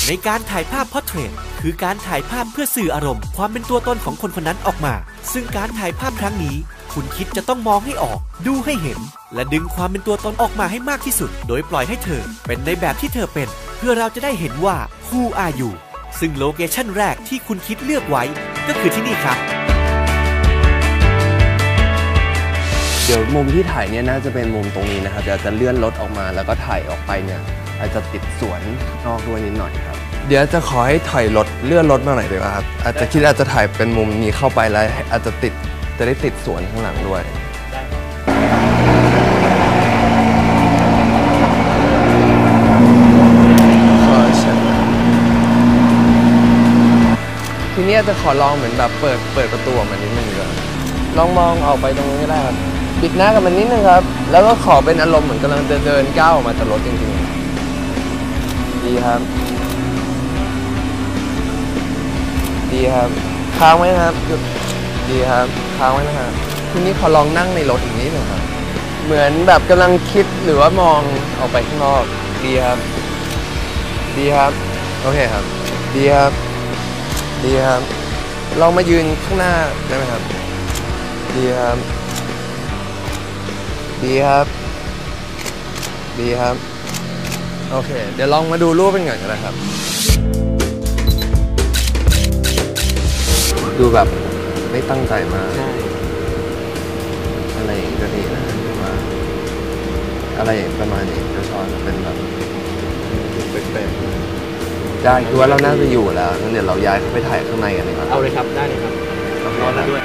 ในการถ่ายภาพพอร์เทรตคือการถ่ายภาพเพื่อสื่ออารมณ์ความเป็นตัวตนของคนคนนั้นออกมาซึ่งการถ่ายภาพครั้งนี้คุณคิดจะต้องมองให้ออกดูให้เห็นและดึงความเป็นตัวตนออกมาให้มากที่สุดโดยปล่อยให้เธอเป็นในแบบที่เธอเป็นเพื่อเราจะได้เห็นว่า Who are you ซึ่งโลเคชั่นแรกที่คุณคิดเลือกไว้ก็คือที่นี่ครับเดี๋ยวมุมที่ถ่ายเนี่ยน่าจะเป็นมุมตรงนี้นะครับเดี๋ยวจะเลื่อนรถออกมาแล้วก็ถ่ายออกไปเนี่ยอาจจะติดสวนนอกด้วยนิดหน่อยครับเดี๋ยวจะขอให้ถอยรถเลื่อนรถมาหน่อยดีกว่าครับอาจจะถ่ายเป็นมุมนี้เข้าไปแล้วอาจจะได้ติดสวนข้างหลังด้วยทีนี้จะขอลองเหมือนแบบเปิดประตูออกมานิดนึงก่อนลองมองออกไปตรงนี้ก็ได้ครับปิดหน้ากับมันนิดนึงครับแล้วก็ขอเป็นอารมณ์เหมือนกำลังจะเดินก้าวออกมาจากรถจริงๆดีครับค้างไว้นะครับหยุดดีครับค้างไว้นะครับทีนี้ขอลองนั่งในรถอีกนิดนึงครับเหมือนแบบกำลังคิดหรือว่ามองออกไปข้างนอกดีครับโอเคครับดีครับลองมายืนข้างหน้าได้ไหมครับดีครับโอเคเดี๋ยวลองมาดูรูปเป็นไงกันนะครับดูแบบไม่ตั้งใจมาอะไรอย่างก็ดีนะมาอะไรประมาณนี้จะชอบเป็นแบบเป็นได้คือว่าเราน่าจะอยู่แล้วงั้นเดี๋ยวเราย้ายเข้าไปถ่ายข้างในกันเลยครับเอาเลยครับได้เลยครับรอแล้วด้วย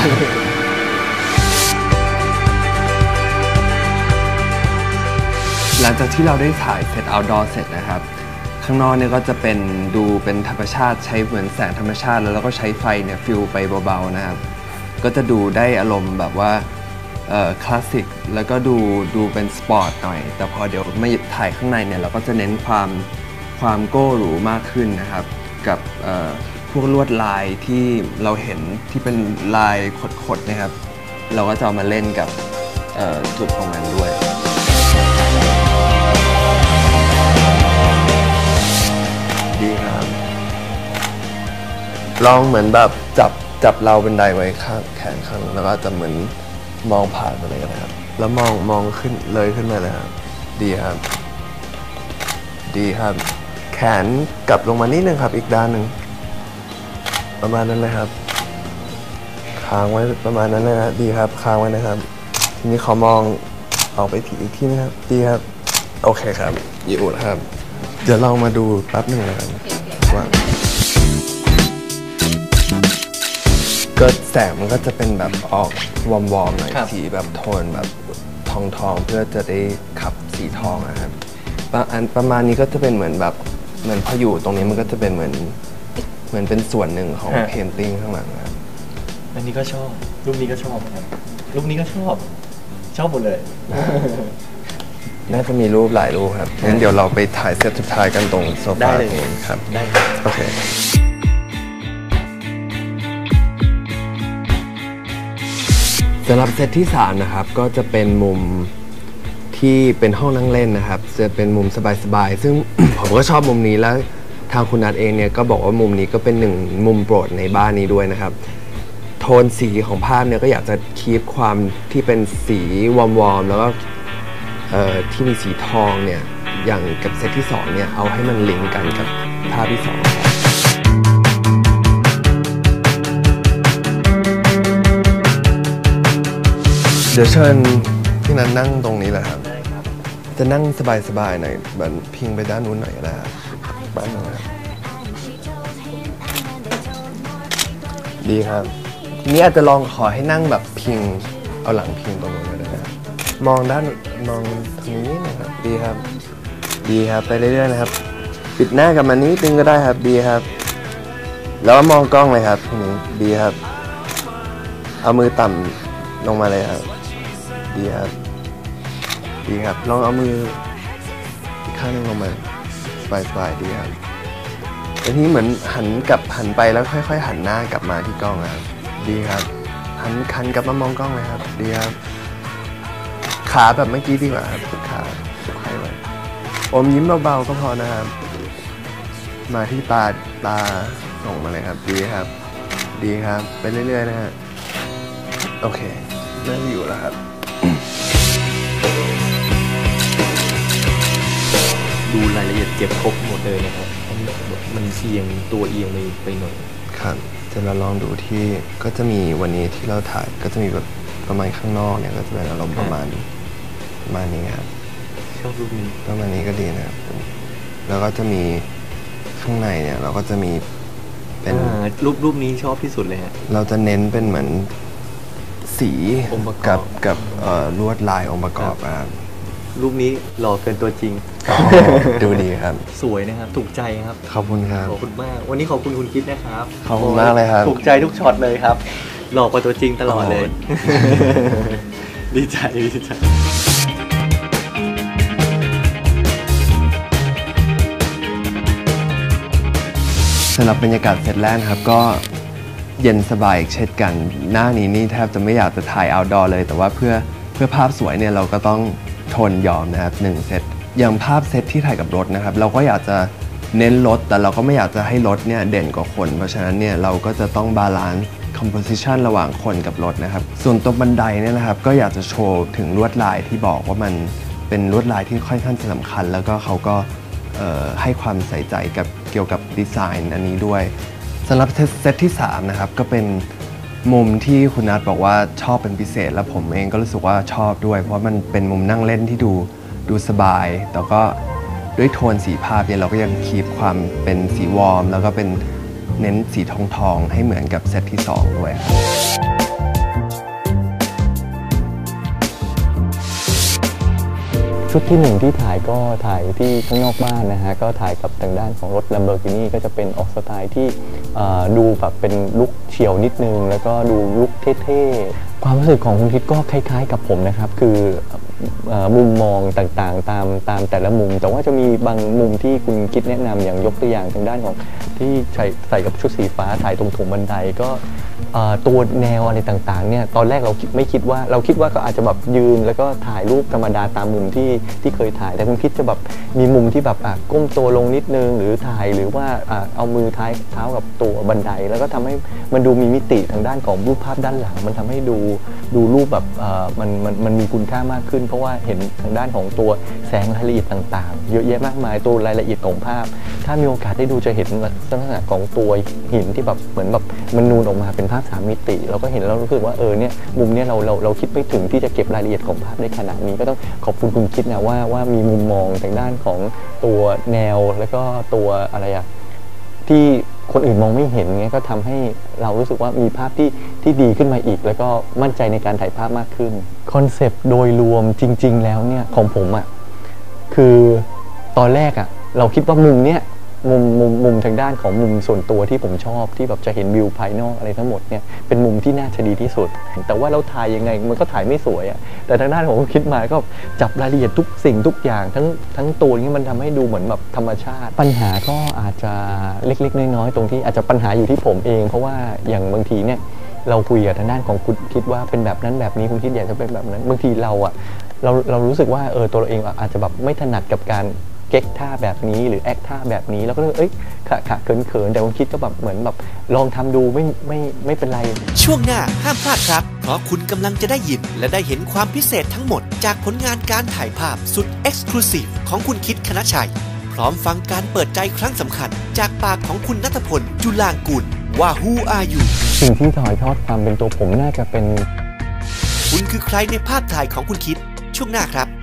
หลังจากที่เราได้ถ่ายเสร็จ outdoor เสร็จนะครับข้างนอกเนี่ยก็จะเป็นดูเป็นธรรมชาติใช้เหมือนแสงธรรมชาติแล้วก็ใช้ไฟเนี่ยฟิลไปเบาๆนะครับก็จะดูได้อารมณ์แบบว่าคลาสสิกแล้วก็ดูเป็นสปอร์ตหน่อยแต่พอเดี๋ยวมาถ่ายข้างในเนี่ยเราก็จะเน้นความโก้หรูมากขึ้นนะครับกับพวกลวดลายที่เราเห็นที่เป็นลายขดๆนะครับเราก็จะเอามาเล่นกับจุดตรงนั้นด้วยดีครับลองเหมือนแบบจับเราเป็นไดไว้ข้างแขนข้างแล้วก็จะเหมือนมองผ่านไปเลยนะครับแล้วมองขึ้นเลยขึ้นมาเลยครับดีครับแขนกลับลงมานิดนึงครับอีกด้านหนึ่งประมาณนั้นเลยครับค้างไว้ประมาณนั้นเลยนะดีครับค้างไว้นะครับทีนี้ขอมองออกไปอีกทีนะครับดีครับโอเคครับอยู่นะครับเดี๋ยวเรามาดูแป๊บหนึ่งนะครับว่าก็แสงมันก็จะเป็นแบบออกวอร์มๆหน่อยสีแบบโทนแบบทองเพื่อจะได้ขับสีทองนะครับประมาณนี้ก็จะเป็นเหมือนพออยู่ตรงนี้มันก็จะเป็นเหมือนเป็นส่วนหนึ่งของเพนติ้งข้างหลังครับอันนี้ก็ชอบรูปนี้ก็ชอบครับรูปนี้ก็ชอบหมดเลยน่าจะมีรูปหลายรูปครับงั้นเดี๋ยวเราไปถ่ายเซตสุดท้ายกันตรงโซฟาตรงนี้ครับได้โอเคสำหรับเซตที่3นะครับก็จะเป็นมุมที่เป็นห้องนั่งเล่นนะครับจะเป็นมุมสบายๆซึ่ง ผมก็ชอบมุมนี้แล้วทางคุณนัทเองเนี่ยก็บอกว่ามุมนี้ก็เป็น1มุมโปรดในบ้านนี้ด้วยนะครับโทนสีของภาพเนี่ยก็อยากจะคีปความที่เป็นสีวอร์มๆแล้วก็ที่มีสีทองเนี่ยอย่างกับเซตที่2เนี่ยเอาให้มันลิงก์กันกับภาพที่2เดี๋ยวเชิญพี่นัทนั่งตรงนี้แหละครับจะนั่งสบายๆหน่อยแบบพิงไปด้านนู้นหน่อยนะครับบ้านนะครับดีครับทีนี้อาจจะลองขอให้นั่งแบบพิงเอาหลังพิงตรงนู้นก็ได้นะครับมองทางนี้นะครับดีครับไปเรื่อยๆนะครับปิดหน้ากับมันนิดนึงก็ได้ครับดีครับแล้วมองกล้องเลยครับทีนี้ดีครับเอามือต่ำลงมาเลยครับดีครับลองเอามืออีกข้างนึงลงมาสบายๆดีครับทีนี้เหมือนหันไปแล้วค่อยๆหันหน้ากลับมาที่กล้องครับดีครับหันกลับมามองกล้องเลยครับดีครับขาแบบเมื่อกี้ดีกว่าครับสุดขาสุดไขไว้อมยิ้มเบาๆก็พอนะครับมาที่ตาส่งมาเลยครับดีครับดีครับไปเรื่อยๆนะฮะโอเคเริ่มอยู่แล้วครับดูรายละเอียดเก็บครบหมดเลยนะครับมันเอียงตัวเอียงไปหน่อยครับจะเราลองดูที่ก็จะมีวันนี้ที่เราถ่ายก็จะมีแบบประมาณข้างนอกเนี่ยก็จะเป็นอารมณ์ประมาณนี้ครับชอบรูปนี้ประมาณนี้ก็ดีนะครับแล้วก็จะมีข้างในเนี่ยเราก็จะมีเป็นรูปนี้ชอบที่สุดเลยฮะเราจะเน้นเป็นเหมือนสีกับลวดลายองค์ประกอบครับรูปนี้หล่อเกินตัวจริงดูดีครับสวยนะครับถูกใจครับขอบคุณครับขอบคุณมากวันนี้ขอบคุณคุณคิดนะครับขอบคุณมากเลยครับถูกใจทุกช็อตเลยครับหล่อกว่าตัวจริงตลอดเลยดีใจสำหรับบรรยากาศเซตแรกครับก็เย็นสบายเช่นกันหน้านี้นี่แทบจะไม่อยากจะถ่ายเอาท์ดอร์เลยแต่ว่าเพื่อภาพสวยเนี่ยเราก็ต้องทนยอมนะครับ1เซตอย่างภาพเซตที่ถ่ายกับรถนะครับเราก็อยากจะเน้นรถแต่เราก็ไม่อยากจะให้รถเนี่ยเด่นกว่าคนเพราะฉะนั้นเนี่ยเราก็จะต้องบาลานซ์ composition ระหว่างคนกับรถนะครับส่วนตัวบันไดเนี่ยนะครับก็อยากจะโชว์ถึงลวดลายที่บอกว่ามันเป็นลวดลายที่ค่อนข้างสำคัญแล้วก็เขาก็ให้ความใส่ใจกับเกี่ยวกับดีไซน์อันนี้ด้วยสำหรับเซตที่3นะครับก็เป็นมุมที่คุณนัทบอกว่าชอบเป็นพิเศษและผมเองก็รู้สึกว่าชอบด้วยเพราะมันเป็นมุมนั่งเล่นที่ดูสบายแต่ก็ด้วยโทนสีภาพเนี่ยเราก็ยังคีปความเป็นสีวอร์มแล้วก็เป็นเน้นสีทองให้เหมือนกับเซตที่2ด้วยชุดที่1ที่ถ่ายก็ถ่ายที่ข้างนอกบ้านนะฮะก็ถ่ายกับทางด้านของรถ Lamborghini ก็จะเป็นออกสไตล์ที่ดูแบบเป็นลุคเฉียวนิดนึงแล้วก็ดูลุคเท่ๆความรู้สึกของคุณคิดก็คล้ายๆกับผมนะครับคือมุมมองต่างๆตามแต่ละมุมแต่ว่าจะมีบางมุมที่คุณคิดแนะนำอย่างยกตัวอย่างทางด้านของที่ใส่กับชุดสีฟ้าถ่ายตรงถุงบันไดก็ตัวแนวอะไรต่างๆเนี่ยตอนแรกเราคิดว่าก็อาจจะแบบยืนแล้วก็ถ่ายรูปธรรมดาตามมุมที่เคยถ่ายแต่คุณคิดจะแบบมีมุมที่แบบก้มตัวลงนิดนึงหรือถ่ายหรือว่าเอามือเท้ากับตัวบันไดแล้วก็ทำให้มันดูมีมิติทางด้านของรูปภาพด้านหลังมันทำให้ดูรูปแบบมันมีคุณค่ามากขึ้นเพราะว่าเห็นทางด้านของตัวแสงรายละเอียดต่างๆเยอะแยะมากมายตัวรายละเอียดของภาพถ้ามีโอกาสได้ดูจะเห็นลักษณะของตัวหินที่แบบเหมือนแบบมันนูนออกมาเป็นภาพ3มิติเราก็เห็นแล้วรู้สึกว่าเนี่ยมุมเนี้ยเราคิดไม่ถึงที่จะเก็บรายละเอียดของภาพได้ขนาดนี้ก็ต้องขอบคุณคิดนะว่ามีมุมมองทางด้านของตัวแนวแล้วก็ตัวอะไรที่คนอื่นมองไม่เห็นเงี้ยก็ทำให้เรารู้สึกว่ามีภาพที่ดีขึ้นมาอีกแล้วก็มั่นใจในการถ่ายภาพมากขึ้นคอนเซปต์โดยรวมจริงๆแล้วเนี่ยของผมคือตอนแรกเราคิดว่ามุมเนี้ยมุมทางด้านของมุมส่วนตัวที่ผมชอบที่แบบจะเห็นวิวภายนอกอะไรทั้งหมดเนี่ยเป็นมุมที่น่าจะดีที่สุดแต่ว่าเราถ่ายยังไงมันก็ถ่ายไม่สวยแต่ทางด้านของคิดมาก็จับรายละเอียดทุกสิ่งทุกอย่างทั้งตัวนี้มันทำให้ดูเหมือนแบบธรรมชาติปัญหาก็อาจจะเล็กๆน้อยๆตรงที่อาจจะปัญหาอยู่ที่ผมเองเพราะว่าอย่างบางทีเนี่ยเราคุยกับทางด้านของคุณคิดว่าเป็นแบบนั้นแบบนี้คุณคิดอยากจะเป็นแบบนั้นบางทีเรารู้สึกว่าตัวเราเองอาจจะแบบไม่ถนัดกับการเก๊กท่าแบบนี้หรือแอคท่าแบบนี้แล้วก็เลยขะเขินแต่ผมคิดก็แบบเหมือนแบบลองทำดูไม่เป็นไรช่วงหน้าห้ามพลาดครับเพราะคุณกำลังจะได้ยินและได้เห็นความพิเศษทั้งหมดจากผลงานการถ่ายภาพสุดเอ็กซ์คลูซีฟของคุณคิดคณชัยพร้อมฟังการเปิดใจครั้งสำคัญจากปากของคุณณัฐพลจุลางกูลว่า Who are you สิ่งที่ถ่ายทอดความเป็นตัวผมน่าจะเป็นคุณคือใครในภาพถ่ายของคุณคิดช่วงหน้าครับ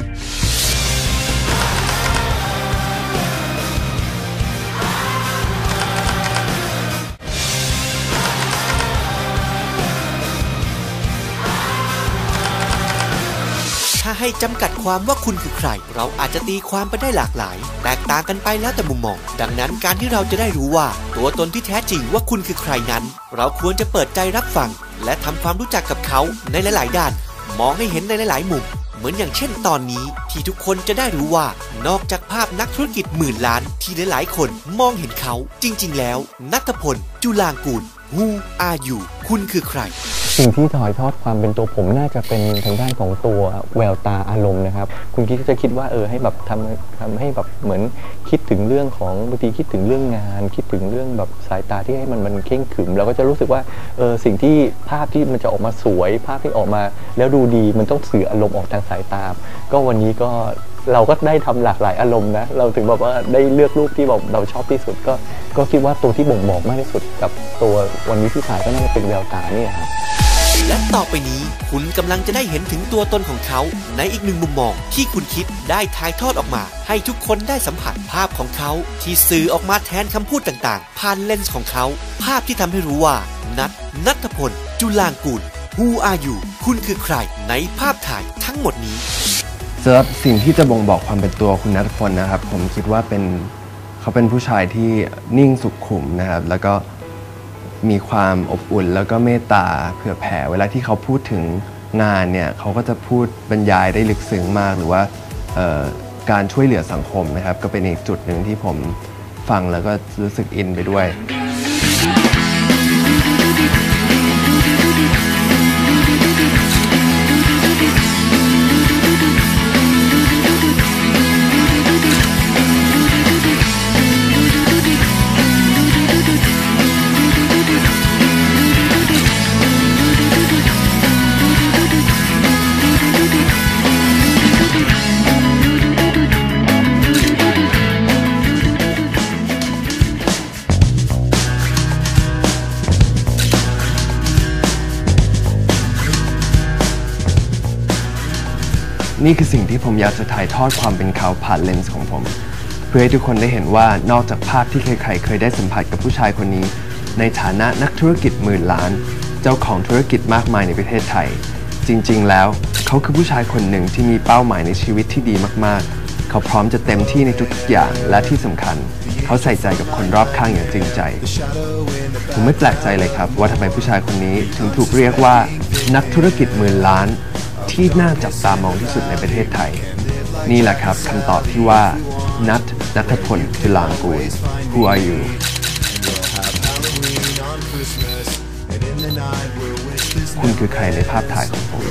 ถ้าให้จำกัดความว่าคุณคือใครเราอาจจะตีความไปได้หลากหลายแตกต่างกันไปแล้วแต่มุมมองดังนั้นการที่เราจะได้รู้ว่าตัวตนที่แท้จริงว่าคุณคือใครนั้นเราควรจะเปิดใจรับฟังและทำความรู้จักกับเขาในหลายๆด้านมองให้เห็นในหลายๆมุมเหมือนอย่างเช่นตอนนี้ที่ทุกคนจะได้รู้ว่านอกจากภาพนักธุรกิจหมื่นล้านที่หลายๆคนมองเห็นเขาจริงๆแล้วณัฐพลจุลางกูล Who are you คุณคือใครสิ่งที่ถ่ายทอดความเป็นตัวผมน่าจะเป็นทางด้านของตัวแววตาอารมณ์นะครับคุณคิดจะคิดว่าให้แบบทำให้แบบเหมือนคิดถึงเรื่องของบางทีคิดถึงเรื่องงานคิดถึงเรื่องแบบสายตาที่ให้มันเข่งขรึมเราก็จะรู้สึกว่าสิ่งที่ภาพที่มันจะออกมาสวยภาพที่ออกมาแล้วดูดีมันต้องสื่ออารมณ์ออกทางสายตาก็วันนี้ก็เราก็ได้ทำหลากหลายอารมณ์นะเราถึงแบบว่าได้เลือกรูปที่แบบเราชอบที่สุดก็คิดว่าตัวที่บ่งบอกมากที่สุดกับตัววันนี้ที่ถ่ายก็น่าจะเป็นแววตาเนี่ยครับและต่อไปนี้คุณกำลังจะได้เห็นถึงตัวตนของเขาในอีกหนึ่งมุมมองที่คุณคิดได้ถ่ายทอดออกมาให้ทุกคนได้สัมผัสภาพของเขาที่สื่อออกมาแทนคำพูดต่างๆผ่านเลนส์ของเขาภาพที่ทำให้รู้ว่าณัฐพล จุลางกูล Who are you คุณคือใครในภาพถ่ายทั้งหมดนี้สำหรับสิ่งที่จะบ่งบอกความเป็นตัวคุณณัฐพลนะครับผมคิดว่าเขาเป็นผู้ชายที่นิ่งสุขุมนะครับแล้วก็มีความอบอุ่นแล้วก็เมตตาเผื่อแผ่เวลาที่เขาพูดถึงงานเนี่ยเขาก็จะพูดบรรยายได้ลึกซึ้งมากหรือว่าการช่วยเหลือสังคมนะครับก็เป็นอีกจุดหนึ่งที่ผมฟังแล้วก็รู้สึกอินไปด้วยนี่คือสิ่งที่ผมอยากจะถ่ายทอดความเป็นเขาผ่านเลนส์ของผมเพื่อให้ทุกคนได้เห็นว่านอกจากภาพที่ใครๆเคยได้สัมผัสกับผู้ชายคนนี้ในฐานะนักธุรกิจหมื่นล้านเจ้าของธุรกิจมากมายในประเทศไทยจริงๆแล้วเขาคือผู้ชายคนหนึ่งที่มีเป้าหมายในชีวิตที่ดีมากๆเขาพร้อมจะเต็มที่ในทุกๆอย่างและที่สำคัญเขาใส่ใจกับคนรอบข้างอย่างจริงใจผมไม่แปลกใจเลยครับว่าทำไมผู้ชายคนนี้ถึงถูกเรียกว่านักธุรกิจหมื่นล้านที่น่าจับตามองที่สุดในประเทศไทยนี่แหละครับคำตอบที่ว่าณัฐพล จุลางกูล Who are you คุณคือใครในภาพถ่ายของผม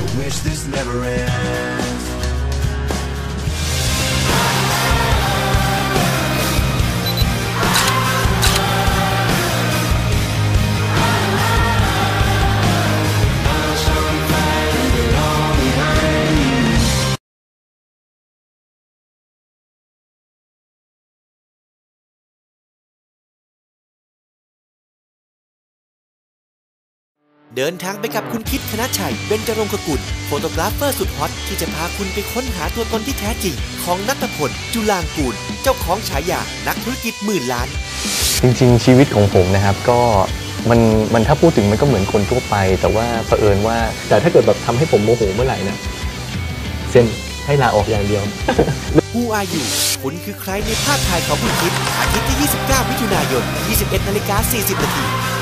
เดินทางไปกับคุณคิด คณชัย เบญจรงคกุลโฟโตกราฟเฟอร์สุดฮอตที่จะพาคุณไปค้นหาตัวตนที่แท้จริงของณัฐพล จุลางกูลเจ้าของฉายานักธุรกิจหมื่นล้านจริงๆชีวิตของผมนะครับก็มันถ้าพูดถึงมันก็เหมือนคนทั่วไปแต่ว่าเผอิญว่าแต่ถ้าเกิดแบบทำให้ผมโมโหเมื่อไหร่นะเซ็นให้ลาออกอย่างเดียว Who are you คุณคือใครในภาพถ่ายของคุณคิดอาทิตย์ที่ 29 มิถุนายน 21:40 น.